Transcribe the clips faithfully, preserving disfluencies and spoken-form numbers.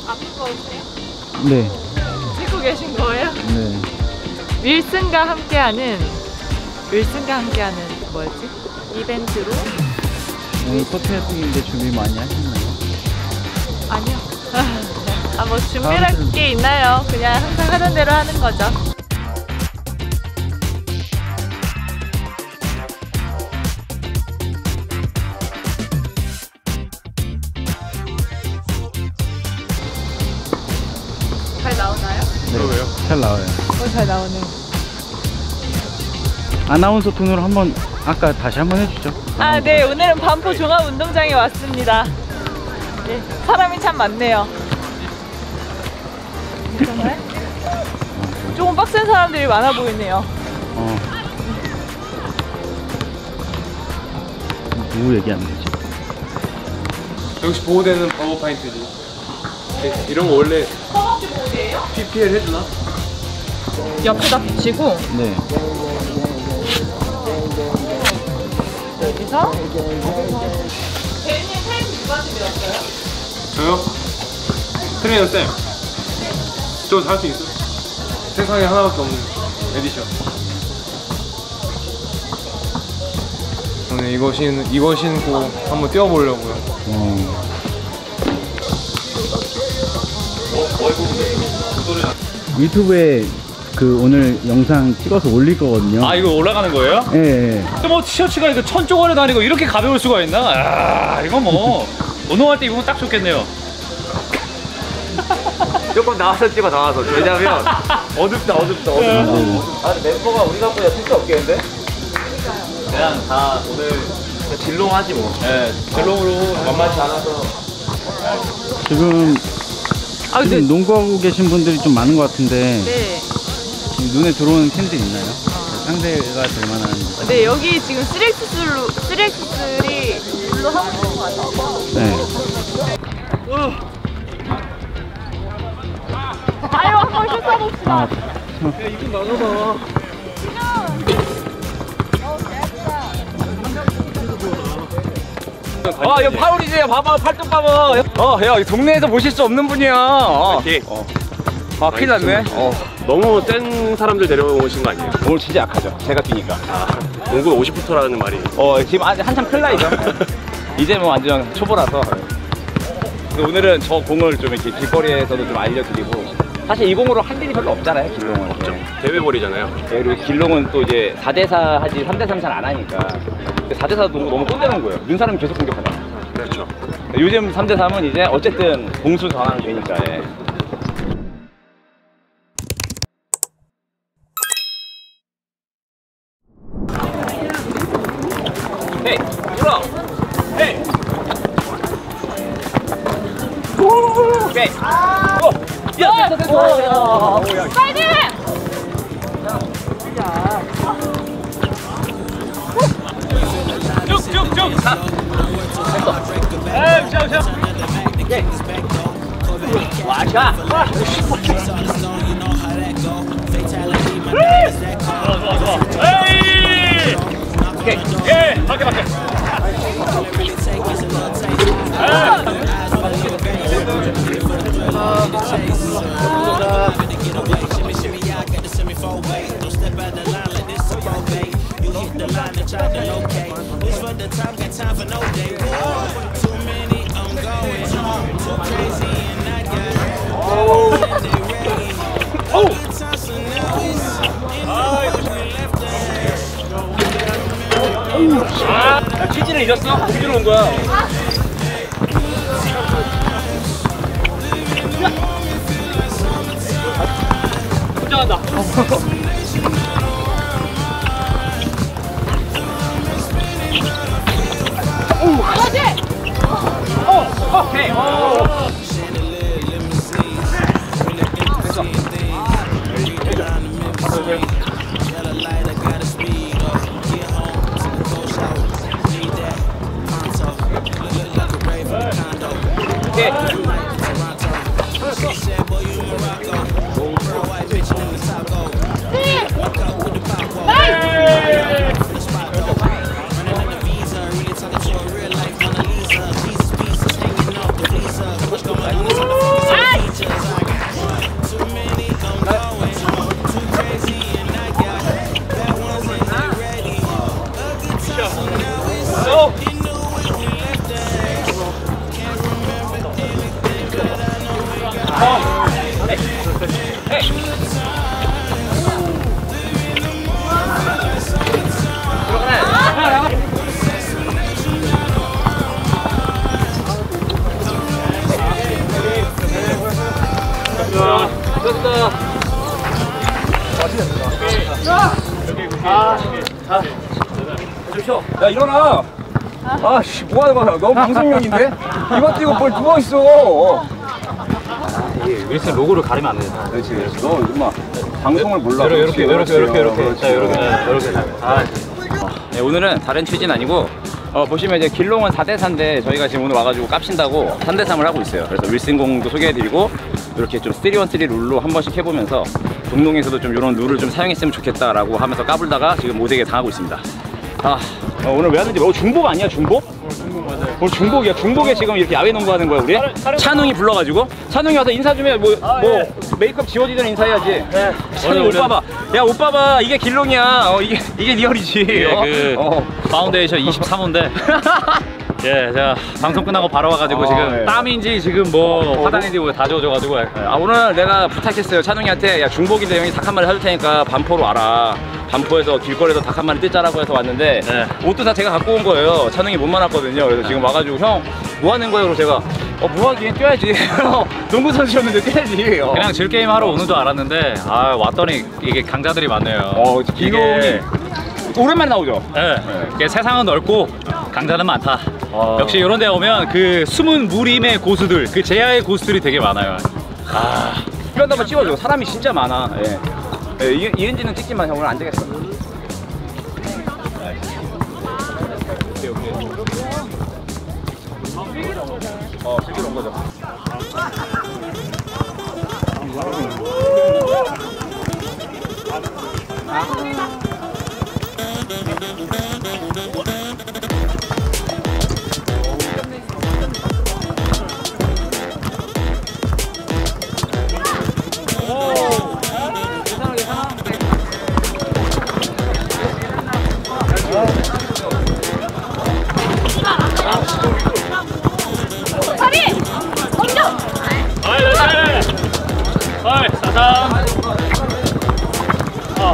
안 무거우세요? 네. 찍고 계신 거예요? 네. 윌슨과 함께하는 윌슨과 함께하는 뭐였지? 이벤트로? 오늘 포토협핑인데 준비 많이 하셨나요? 아니요. 아, 뭐 준비할 게 있나요? 그냥 항상 하던 대로 하는 거죠. 잘 나오나요? 네. 왜요? 잘 나와요. 어, 잘 나오네. 아나운서 톤으로 한번 아까 다시 한번 해주죠. 아, 네. 오늘은 반포 종합운동장에 왔습니다. 네, 사람이 참 많네요. 정말? 조금 빡센 사람들이 많아 보이네요. 어. 누구 얘기하는 거지? 역시 보호대는 파워파인트지. 이런 거 원래 허벅지 보호대예요? 피피엘 해주나? 옆에다 붙이고 네. 여기서 대리님 타임 누구한테 배웠어요? 저요? 트레이너 쌤. 저 잘 수 있어. 세상에 하나밖에 없는 에디션. 저는 이거 신 이거 신고 한번 뛰어보려고요. 어. 유튜브에 그 오늘 영상 찍어서 올릴 거거든요. 아, 이거 올라가는 거예요? 예. 예. 뭐 티셔츠가 이거 천조가를 다니고 이렇게 가벼울 수가 있나? 아, 이거 뭐 운동할 때 입으면 딱 좋겠네요. 조금 나와서 찍어 나와서. 왜냐면 어둡다 어둡다 어둡다. 네. 아 근데 멤버가 우리 갖고야 쓸 수 없겠는데? 그냥 다 오늘 진롱하지 뭐. 네, 젤롱으로 만만치 않아서. 지금 아, 근데 지금 농구하고 계신 분들이 좀 많은 것 같은데 네. 지금 눈에 들어오는 팬들 있나요? 상대가 될 만한. 네, 여기 지금 쓰리엑스로 쓰리엑스삼이 불로 하고 있는 것 같아요. 네. 아유, 한번 슛 쏴봅시다. 아, 이좀 나눠봐. 아, 이거 파울이지. 봐봐, 팔뚝 봐봐. 어, 야, 이 동네에서 보실 수 없는 분이야. 어. 어. 아, 큰일 났네. 어. 너무 센 사람들 데려오신 거 아니에요? 오늘 진짜 약하죠. 제가 뛰니까. 아, 농구 오십 부터라는 말이. 어, 지금 아직 한참 클라이죠. 이제 뭐 완전 초보라서. 근데 오늘은 저 공을 좀 이렇게 길거리에서도 좀 알려드리고. 사실 이 공으로 할 일이 별로 없잖아요, 길롱은. 없죠. 대회 볼이잖아요. 네, 그리고 길롱은 또 이제 사 대 사 하지 삼 대 삼 잘 안 하니까. 사 대 사 농구 너무 꼰대는 거예요. 는 사람이 계속 공격하잖아. 그렇죠. 요즘 삼 대 삼은 이제 어쨌든 공수 전환이 되니까. 예. 헤이, 불어! 헤이! 오케이! 오! 야! 됐어, 됐어! 파이팅! 쭉쭉쭉! 됐어! 에이, 자, 자! 오케이! 와샤! 와! 좋아, 좋아, 좋아! 에이! 오케이! 예! 밖에, 밖에! 아, 취지를 잃었어? 공주로 온 거야. 긴장한다. 그렇지! 오! 오케이! 오! 아, 야 일어나. 아씨 뭐하는 거야? 너무 방송용인데? 이거 뛰고 뭘 누워 있어. 윌슨 로고를 가리면 안 돼. 그렇지 그렇지. 너 임마 방송을 몰라. 이렇게 이렇게 이렇게 이렇게. 자 이렇게 이렇게. 아. 네, 오늘은 다른 취지는 아니고 어, 보시면 이제 길롱은 사 대 사인데 저희가 지금 오늘 와가지고 깝친다고 삼 대 삼을 하고 있어요. 그래서 윌슨 공도 소개해드리고 이렇게 좀 쓰리 원 쓰리 룰로 한 번씩 해보면서 동농에서도 좀 이런 룰을 좀 사용했으면 좋겠다라고 하면서 까불다가 지금 모두에게 당하고 있습니다. 아 어, 오늘 왜 하는지 어, 중복 아니야 중복? 어, 중복 맞아요. 어, 중복이야. 중복에 지금 이렇게 야외 농구하는 거야 우리? 찬웅이 불러가지고 찬웅이 와서 인사 좀 해. 뭐, 아, 뭐 예. 메이크업 지워지던 인사해야지. 네. 찬웅이 옷 봐봐. 야 옷 봐봐. 이게 길롱이야. 어, 이게 이게 리얼이지. 예, 어? 그 어. 파운데이션 이십삼 호인데 예, 제가 방송 끝나고 바로 와가지고 아, 지금 예. 땀인지 지금 뭐 화장인지 뭐 다 지워져가지고 아 오늘 내가 부탁했어요 찬웅이한테. 야 중복인데 형이 닭 한 마리 사줄 테니까 반포로 와라. 반포에서 길거리에서 닭 한 마리 뜯자라고 해서 왔는데 네. 옷도 다 제가 갖고 온 거예요. 찬웅이 못 많았거든요. 그래서 지금 와가지고 형 뭐 하는 거예요? 그래서 제가 어 뭐 하긴 뛰어야지. 농구 선수였는데 뛰어야지. 어. 그냥 질 게임 하러 오는 줄 알았는데 아 왔더니 이게 강자들이 많네요. 어 길롱이 오랜만에 나오죠. 예, 이게 세상은 넓고 강자는 많다. 아. 역시 이런 데 오면 그 숨은 무림의 고수들, 그 제야의 고수들이 되게 많아요. 아 이런 데 한번 찍어줘. 사람이 진짜 많아. 예. 예, 이, 이은지는 찍지만 형 오늘 안 되겠어. 오케이 오케이. 어 슬기로 온 거죠. 어이, 사삼. 어.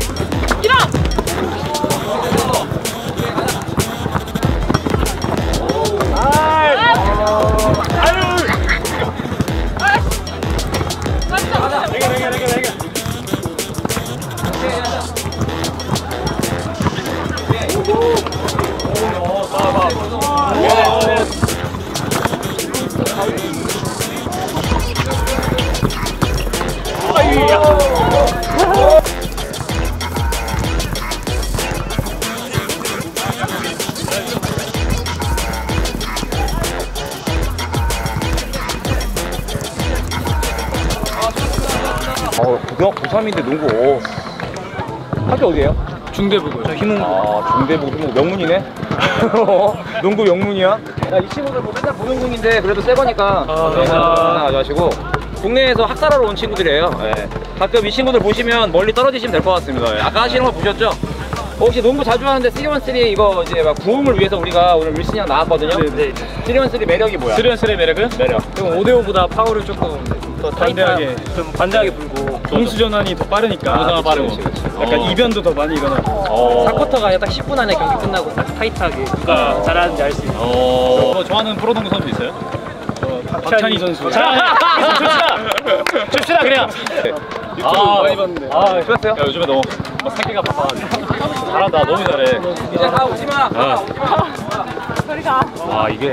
어 고등 고삼인데 농구. 오. 학교 어디예요? 중대부고요. 휘문. 아 중대부 휘문 명문이네. 농구 명문이야. 야 이 친구들 뭐 맨날 보는 공인데 그래도 새 거니까 가져가시고. 국내에서 학살하러 온 친구들이에요. 예. 가끔 이 친구들 보시면 멀리 떨어지시면 될 것 같습니다. 예. 아까 하시는 거 보셨죠? 혹시 농구 자주 하는데 쓰리 원 쓰리 이거 이제 막 구음을 위해서 우리가 오늘 윌슨이랑 나왔거든요. 네. 쓰리 원 쓰리 매력이 뭐야? 쓰리 온 쓰리의 매력은? 매력. 좀 오 대 오보다 파워를 조금 더 반대하게 좀 반대하게 불고 공수 전환이 더 빠르니까 공수가 빠르고. 약간 어. 이변도 더 많이 일어나고 어. 사 쿼터가 딱 십 분 안에 경기 끝나고 딱 타이트하게 누가 잘하는지 알 수 있는 어. 뭐 좋아하는 프로농구 선수 있어요? 박찬희 선수. 자, 줍시다. 줍시다 그냥. 유튜브 많이 봤는데. 아, 좋았어요? 야, 요즘에 너무 뭐 새끼가 바빠가지고. 잘한다, 너무 잘해. 이제 가 오지마. 가 아. 오지마. 저리 가. 아, 이게.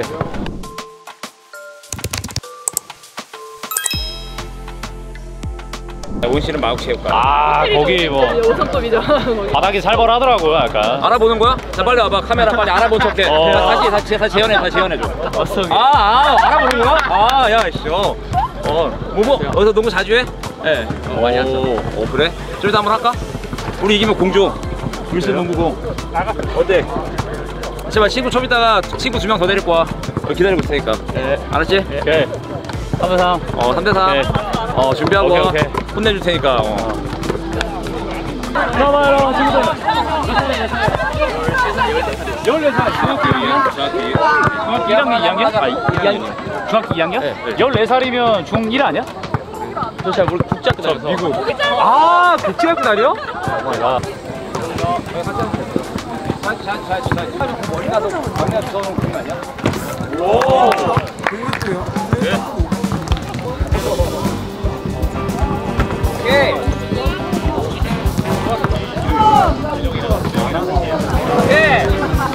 온실은 마구체육관. 아, 거기 뭐 오성급이죠. 바닥이 살벌하더라고요, 약간. 알아보는 거야? 자 빨리 와봐. 카메라 빨리 알아본 척해. 어. 자, 다시 다시 다시 재현해. 다시 재현해줘. 왔어. 아, 아 알아보는 거야? 아, 야, 씨. 어, 어, 뭐뭐 어디서 농구 자주 해? 예, 어, 많이 하죠. 어, 그래? 저기서 한번 할까? 우리 이기면 공조. 윌슨 농구공. 어때? 제발 친구 좀 이따가 친구 두 명 더 데리고 와. 여기 기다리고 있을 테니까. 네. 알았지? 오케이. 삼 대 삼. 어, 삼 대 삼. 네. 어, 준비하고 오케이, 와. 오케이. 혼내줄 테니까. 어. 나와요, 친구들. 열네 살. 중학교 이 학년? 중학교 일 학년, 이 학년? 아, 이 학년. 중학교 이 학년? 네, 네. 열네 살이면 중 일 아니야? 저 잘 모르 국제학교 다녀서. 미국. 아, 국제학교 다녀? 머리 나도 강남 주워놓은 그런 거 아니야? 오. 오케이. 오케이.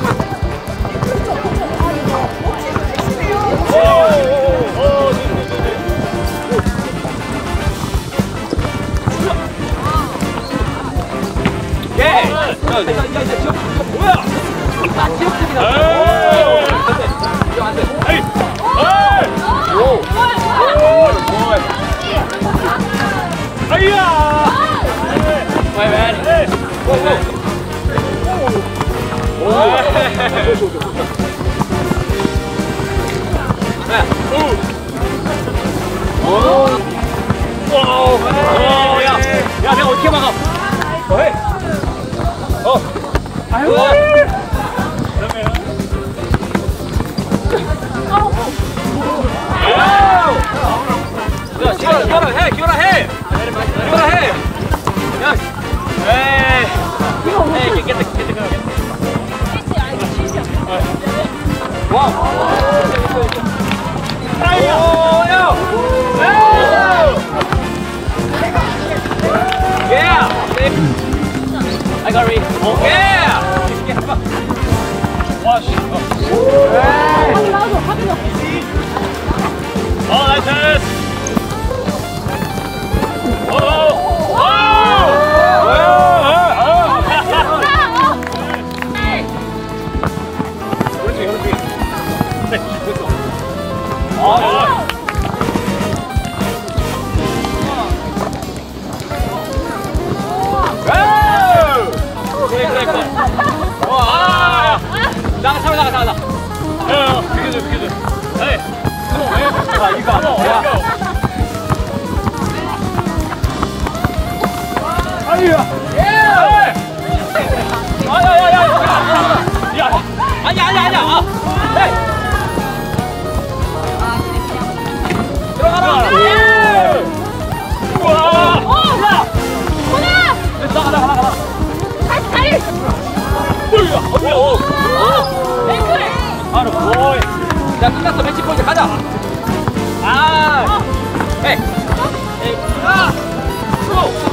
야, 내가 어떻게 막아? 어이. 어. 아유. 야, 기어라, 기어라, 해, 기어라, 해. 기어라, 해. 야, 에이. 에이, 깼다, 깼다, 깼다. 와. 아이야. 오, 야. Yeah. I got it. Yeah. 와, 씨. 확인 나와줘, 확인 나와줘. 어, 나이스. 오, 오, 오. 오른쪽에, 오른쪽에. 네, 됐어. 아, 그래, 그래, 그래. 어, 아, 나가, 나가, 나가, 나가. 야, 비켜줘, 비켜줘. 에이. 아, 이거 안 돼. 아니야. 예. 아, 야, 야, 야, 야. 야, 아니야, 아니야, 아니야. 아, 에이. 들어가라. 예. 우와. 어! 야. 호나! 나가, 나가, 나가. 다시 다리! 뭐야? 오, 오. 앵클! 바로 보이. 야, 끝났어. 매치 포인트 가자. 아. 에이. 에이. 아. 고.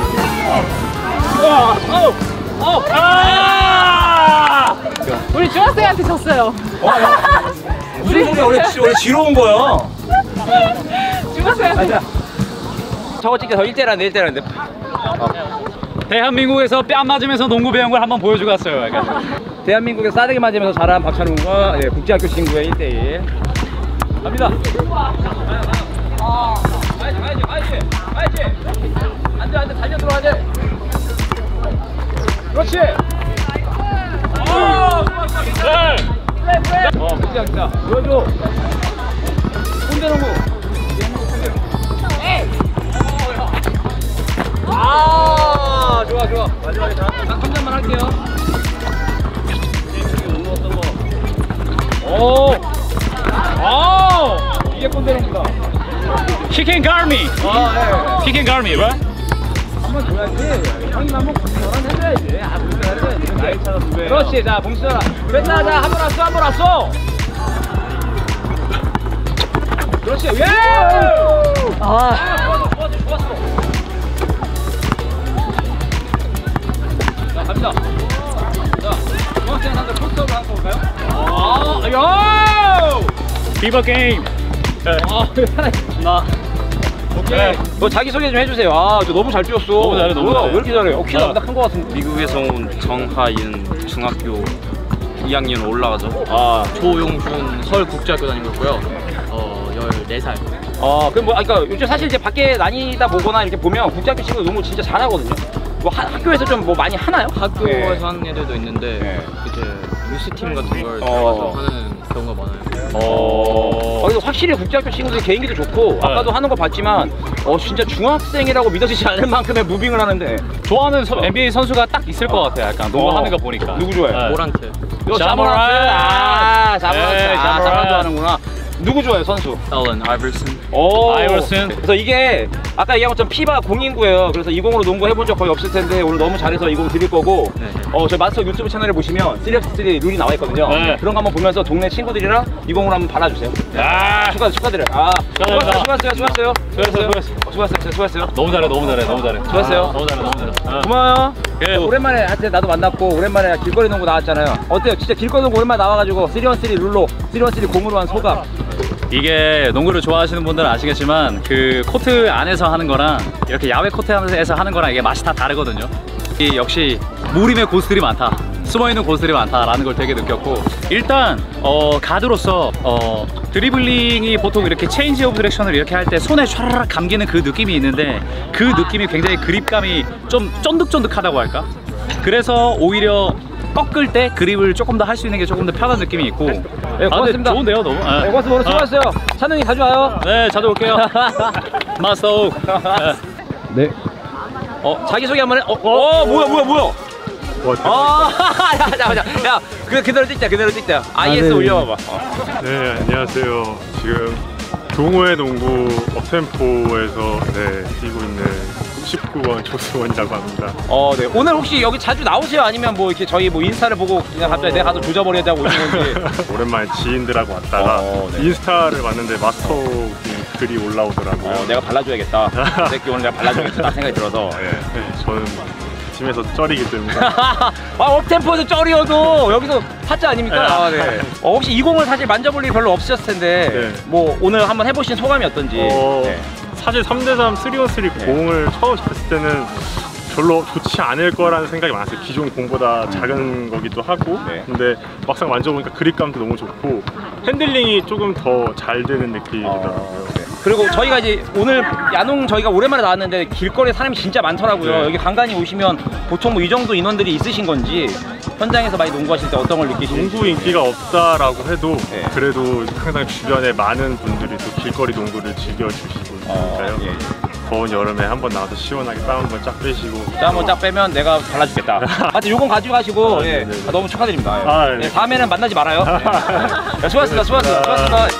아. 어. 어. 아. 우리 중학생한테 졌어요. 우리 우리 원래 원래 지러운 거야. 중학생한테. 저거 찍혀서 일 대라는데 일 대라는데. 대한민국에서 뺨 맞으면서 농구 배운 걸 한번 보여주고 갔어요. 약간. 대한민국에서 싸대기 맞으면서 자란 박찬웅과 예, 국제학교 친구의 일 대 일. 갑니다. 가야지 가야지 가야지 가야지. 안돼 안돼 달려 들어와야 돼. 그렇지. 어, 네. 어 국제학교다. 보여줘. 손대농구. 아 좋아 좋아. 마지막에 자 한 잔만 할게요. 오. 오. 이게 꼰대농구다. He can guard me. 아 예. He can guard me, right? 한번 줘야지. 형님 한번 저런 해줘야지. 아 무슨 해줘야지. 나이 차가 두 배. 그렇지. 자 봉수잖아. 됐다. 자 한 번 왔어 한 번 왔어. 그렇지. 예. 아. 좋았어 좋았어 좋았어. 자 갑니다. 자 중학생 상대 포스트업을 한번 볼까요? 아 야. 비버 게임. 아 나. 오케이. 뭐 자기 소개 좀 해주세요. 아, 저 너무 잘 뛰었어. 너무 잘해, 너무 뭐야, 잘해. 왜 이렇게 잘해? 어, 키가 아. 딱 큰 거 같은데. 미국에서 온 정하인 중학교 이 학년 올라가죠. 아, 조용준 서울국제학교 다니고 있고요. 어, 열네 살. 아, 그럼 뭐, 아, 그러니까 요즘 사실 이제 밖에 다니다 보거나 이렇게 보면 국제학교 친구들 농구 진짜 잘하거든요. 뭐 하, 학교에서 좀 뭐 많이 하나요? 학교에서 네. 하는 애들도 있는데 네. 이제 유스팀 같은 걸 어. 들어가서 하는 경우가 많아요. 어. 그래서 확실히 국제학교 친구들 개인기도 좋고 아까도 하는 거 봤지만 어 진짜 중학생이라고 믿어지지 않을 만큼의 무빙을 하는데 좋아하는 선- 엔비에이 선수가 딱 있을 것 같아. 약간 농구 어. 하는 거 보니까. 누구 좋아해? 네. 모란트. 요 자모란트. 자모란트. 아, 자모란트. 네, 아, 자모란트. 자모란트 하는구나. 누구 좋아요 선수? Allen Iverson. 오, 아이버슨. 그래서 이게 아까 얘기한 것처럼 피바 공인구예요. 그래서 이 공으로 농구 해본 적 거의 없을 텐데 오늘 너무 잘해서 이 공 드릴 거고 네. 어, 저희 마스터 유튜브 채널에 보시면 쓰리 엑스 쓰리 룰이 나와 있거든요. 네. 그런 거 한번 보면서 동네 친구들이랑 이 공으로 한번 발라주세요. 야, 축하, 축하드려요. 아, 축하드립니다. 수고하셨어요, 수고하셨어요. 수고했어요, 수고했어요. 어, 수고하셨어요, 수고하셨어요. 너무 잘해, 너무 잘해, 너무 잘해. 수고했어요. 아, 너무 잘해, 너무 잘해. 아. 고마워요. 그래, 뭐. 오랜만에 하여튼 나도 만났고 오랜만에 길거리 농구 나왔잖아요. 어때요? 진짜 길거리 농구 오랜만에 나와가지고 쓰리 온 쓰리 룰로 쓰리 온 쓰리 공으로 한 소감. 이게 농구를 좋아하시는 분들은 아시겠지만 그 코트 안에서 하는 거랑 이렇게 야외 코트에서 하는 거랑 이게 맛이 다 다르거든요. 이 역시 무림의 고수들이 많다, 숨어있는 고수들이 많다라는 걸 되게 느꼈고, 일단 어, 가드로서 어, 드리블링이 보통 이렇게 체인지 오브 디렉션을 이렇게 할 때 손에 촤라락 감기는 그 느낌이 있는데 그 느낌이 굉장히 그립감이 좀 쫀득쫀득하다고 할까? 그래서 오히려 꺾을 때 그립을 조금 더 할 수 있는 게 조금 더 편한 느낌이 있고. 네, 고맙습니다. 아, 근데 좋은데요, 너무. 네. 네, 고맙습니다. 오늘 수고하셨어요. 찬웅이 자주 와요. 네, 자주 올게요. 마스터. 네. 어, 자기소개 한번 해. 어, 어, 뭐야, 뭐야, 뭐야. 아, 야, 잠깐만, 야, 그 그대로 찍자, 그대로 찍자. 아이에스 네. 올려봐봐. 어. 네, 안녕하세요. 지금 동호회 농구 업템포에서 네, 뛰고 있는 십구 번 조수원이라고 합니다. 어, 네. 오늘 혹시 여기 자주 나오세요? 아니면 뭐 이렇게 저희 뭐 인스타를 보고 그냥 갑자기 내가 가서 조져버리자고 오신 건지? 오랜만에 지인들하고 왔다가 어, 네. 인스타를 봤는데 마스터 글이 올라오더라고요. 어, 내가 발라줘야겠다. 이 새끼 오늘 내가 발라줘야겠다 생각이 들어서. 예. 네, 저는 팀에서 쩔이기 때문에 아, 업템포에서 쩔이어도 여기서 타짜 아닙니까? 아, 네. 어, 혹시 이 공을 사실 만져볼 일이 별로 없으셨을 텐데 네. 뭐 오늘 한번 해보신 소감이 어떤지. 어, 네. 사실 삼 대 삼, 쓰리 온 쓰리 네. 공을 처음 잡혔을 때는 별로 좋지 않을 거라는 생각이 많았어요. 기존 공보다 작은 거기도 하고. 네. 근데 막상 만져보니까 그립감도 너무 좋고 핸들링이 조금 더 잘 되는 느낌이더라고요. 어, 네. 그리고 저희가 이제 오늘 야농 저희가 오랜만에 나왔는데 길거리에 사람이 진짜 많더라고요. 네. 여기 간간히 오시면 보통 뭐 이 정도 인원들이 있으신 건지, 현장에서 많이 농구하실 때 어떤 걸 느끼시는지. 농구 인기가 없다라고 해도 네. 그래도 항상 주변에 많은 분들이 또 길거리 농구를 즐겨주시고 어, 있으니까요. 예, 예. 더운 여름에 한번 나와서 시원하게 땀 한번 쫙 빼시고. 자, 한번 쫙 빼면 내가 발라주겠다. 하여튼 요건 가지고 가시고. 아, 예. 네, 네. 아, 너무 축하드립니다. 예. 아, 네. 예, 다음에는 만나지 말아요. 예. 야, 수고하셨습니다. 수고하셨습니다. 수고하셨습니다.